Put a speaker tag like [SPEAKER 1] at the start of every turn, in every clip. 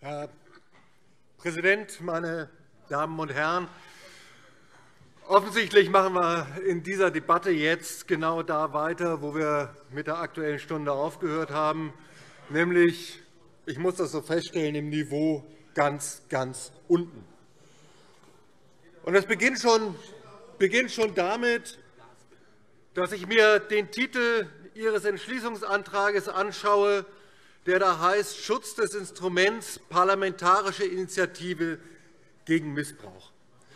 [SPEAKER 1] Herr Präsident, meine Damen und Herren! Offensichtlich machen wir in dieser Debatte jetzt genau da weiter, wo wir mit der Aktuellen Stunde aufgehört haben, nämlich, ich muss das so feststellen, im Niveau ganz, ganz unten. Das beginnt schon damit, dass ich mir den Titel Ihres Entschließungsantrags anschaue, der da heißt Schutz des Instruments Parlamentarische Initiative gegen Missbrauch.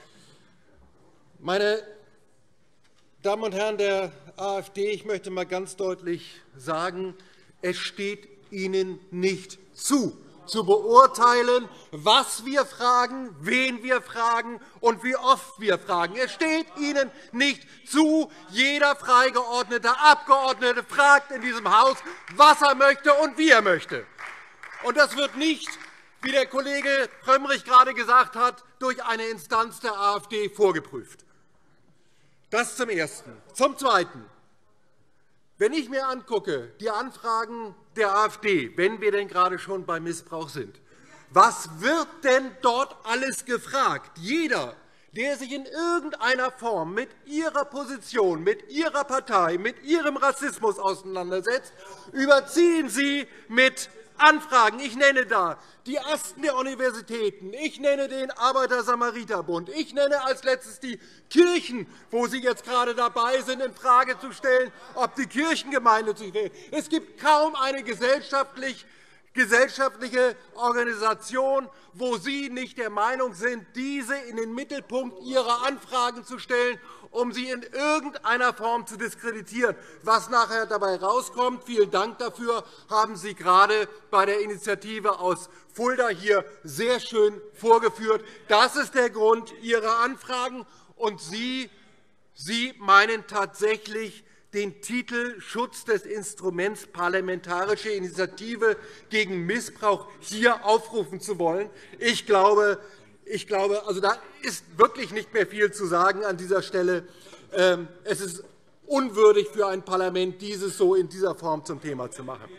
[SPEAKER 1] Meine Damen und Herren der AfD, ich möchte einmal ganz deutlich sagen, es steht Ihnen nicht zu beurteilen, was wir fragen, wen wir fragen und wie oft wir fragen. Es steht Ihnen nicht zu. Jeder freigeordnete Abgeordnete fragt in diesem Haus, was er möchte und wie er möchte. Und das wird nicht, wie der Kollege Frömmrich gerade gesagt hat, durch eine Instanz der AfD vorgeprüft. Das zum Ersten. Zum Zweiten. Wenn ich mir angucke, die Anfragen der AfD, wenn wir denn gerade schon bei Missbrauch sind, was wird denn dort alles gefragt? Jeder, der sich in irgendeiner Form mit Ihrer Position, mit Ihrer Partei, mit Ihrem Rassismus auseinandersetzt, überziehen Sie mit Anfragen. Ich nenne da die Asten der Universitäten, ich nenne den Arbeiter-Samariter-Bund, ich nenne als Letztes die Kirchen, wo Sie jetzt gerade dabei sind, infrage zu stellen, ob die Kirchengemeinde zu wählen. Es gibt kaum eine gesellschaftliche Organisation, wo Sie nicht der Meinung sind, diese in den Mittelpunkt Ihrer Anfragen zu stellen, um sie in irgendeiner Form zu diskreditieren. Was nachher dabei herauskommt, vielen Dank dafür, haben Sie gerade bei der Initiative aus Fulda hier sehr schön vorgeführt. Das ist der Grund Ihrer Anfragen. Und Sie meinen tatsächlich, den Titel Schutz des Instruments Parlamentarische Initiative gegen Missbrauch hier aufrufen zu wollen. Ich glaube, also da ist wirklich nicht mehr viel zu sagen an dieser Stelle. Es ist unwürdig für ein Parlament, dieses so in dieser Form zum Thema zu machen.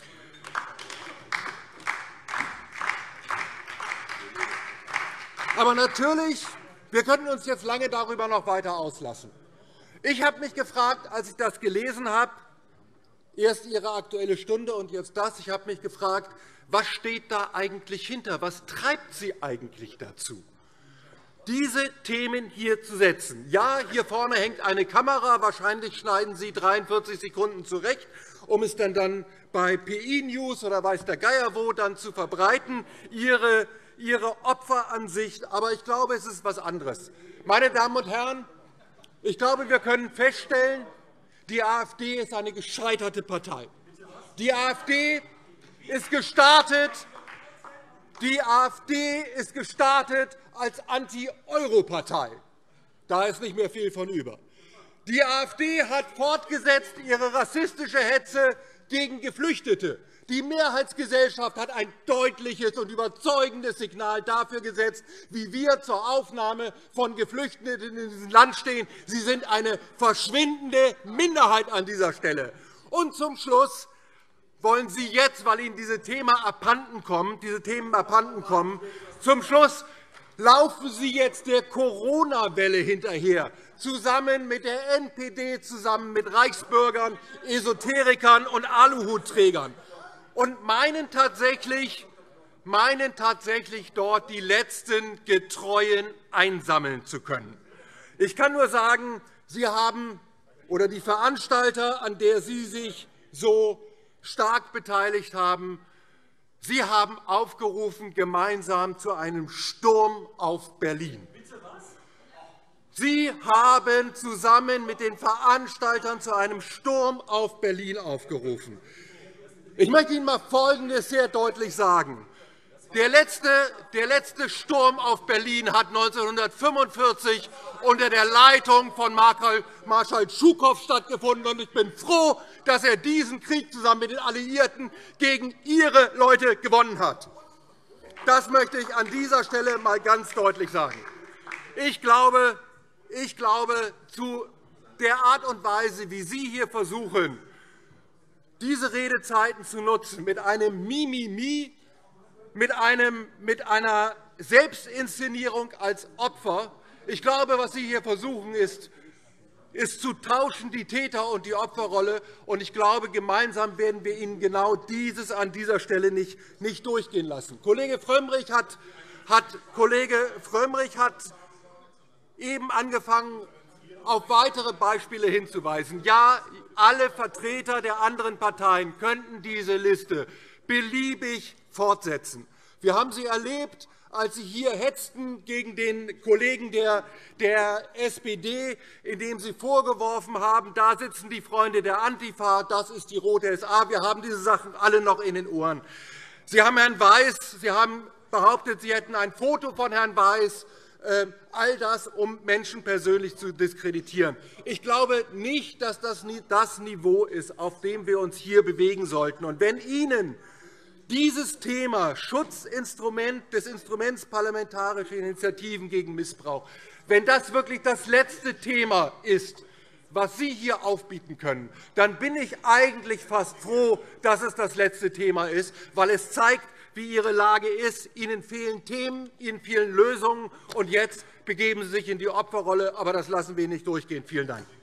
[SPEAKER 1] Aber natürlich, wir könnten uns jetzt lange darüber noch weiter auslassen. Ich habe mich gefragt, als ich das gelesen habe, erst Ihre Aktuelle Stunde und jetzt das, ich habe mich gefragt, was steht da eigentlich hinter? Was treibt Sie eigentlich dazu, diese Themen hier zu setzen? Ja, hier vorne hängt eine Kamera. Wahrscheinlich schneiden Sie 43 Sekunden zurecht, um es dann bei PI News oder weiß der Geier wo dann zu verbreiten, Ihre Opferansicht. Aber ich glaube, es ist etwas anderes. Meine Damen und Herren, ich glaube, wir können feststellen, die AfD ist eine gescheiterte Partei. Die AfD ist gestartet als Anti-Euro-Partei. Da ist nicht mehr viel von über. Die AfD hat fortgesetzt ihre rassistische Hetze gegen Geflüchtete. Die Mehrheitsgesellschaft hat ein deutliches und überzeugendes Signal dafür gesetzt, wie wir zur Aufnahme von Geflüchteten in diesem Land stehen. Sie sind eine verschwindende Minderheit an dieser Stelle. Und zum Schluss wollen Sie jetzt, weil Ihnen diese Themen abhanden kommen, zum Schluss laufen Sie jetzt der Corona-Welle hinterher, zusammen mit der NPD, zusammen mit Reichsbürgern, Esoterikern und Aluhutträgern, und meinen tatsächlich dort die letzten Getreuen einsammeln zu können. Ich kann nur sagen, Sie haben, oder die Veranstalter, an der Sie sich so stark beteiligt haben, Sie haben aufgerufen gemeinsam zu einem Sturm auf Berlin. Sie haben zusammen mit den Veranstaltern zu einem Sturm auf Berlin aufgerufen. Ich möchte Ihnen einmal Folgendes sehr deutlich sagen. Der letzte Sturm auf Berlin hat 1945 unter der Leitung von Marschall Schukow stattgefunden. Und ich bin froh, dass er diesen Krieg zusammen mit den Alliierten gegen Ihre Leute gewonnen hat. Das möchte ich an dieser Stelle einmal ganz deutlich sagen. Ich glaube, zu der Art und Weise, wie Sie hier versuchen, diese Redezeiten zu nutzen mit einem Mimimi, mit einer Selbstinszenierung als Opfer. Ich glaube, was Sie hier versuchen, ist zu tauschen, die Täter- und die Opferrolle. Und ich glaube, gemeinsam werden wir Ihnen genau dieses an dieser Stelle nicht durchgehen lassen. Kollege Frömmrich hat eben angefangen, auf weitere Beispiele hinzuweisen. Ja, alle Vertreter der anderen Parteien könnten diese Liste beliebig fortsetzen. Wir haben sie erlebt, als Sie hier hetzten gegen den Kollegen der SPD, indem Sie vorgeworfen haben, da sitzen die Freunde der Antifa, das ist die Rote SA. Wir haben diese Sachen alle noch in den Ohren. Sie haben Herrn Weiß, Sie haben behauptet, Sie hätten ein Foto von Herrn Weiß. All das, um Menschen persönlich zu diskreditieren. Ich glaube nicht, dass das Niveau ist, auf dem wir uns hier bewegen sollten. Und wenn Ihnen dieses Thema Schutzinstrument des Instruments parlamentarische Initiativen gegen Missbrauch, wenn das wirklich das letzte Thema ist, was Sie hier aufbieten können, dann bin ich eigentlich fast froh, dass es das letzte Thema ist, weil es zeigt, wie Ihre Lage ist. Ihnen fehlen Themen, Ihnen fehlen Lösungen, und jetzt begeben Sie sich in die Opferrolle. Aber das lassen wir Ihnen nicht durchgehen. Vielen Dank.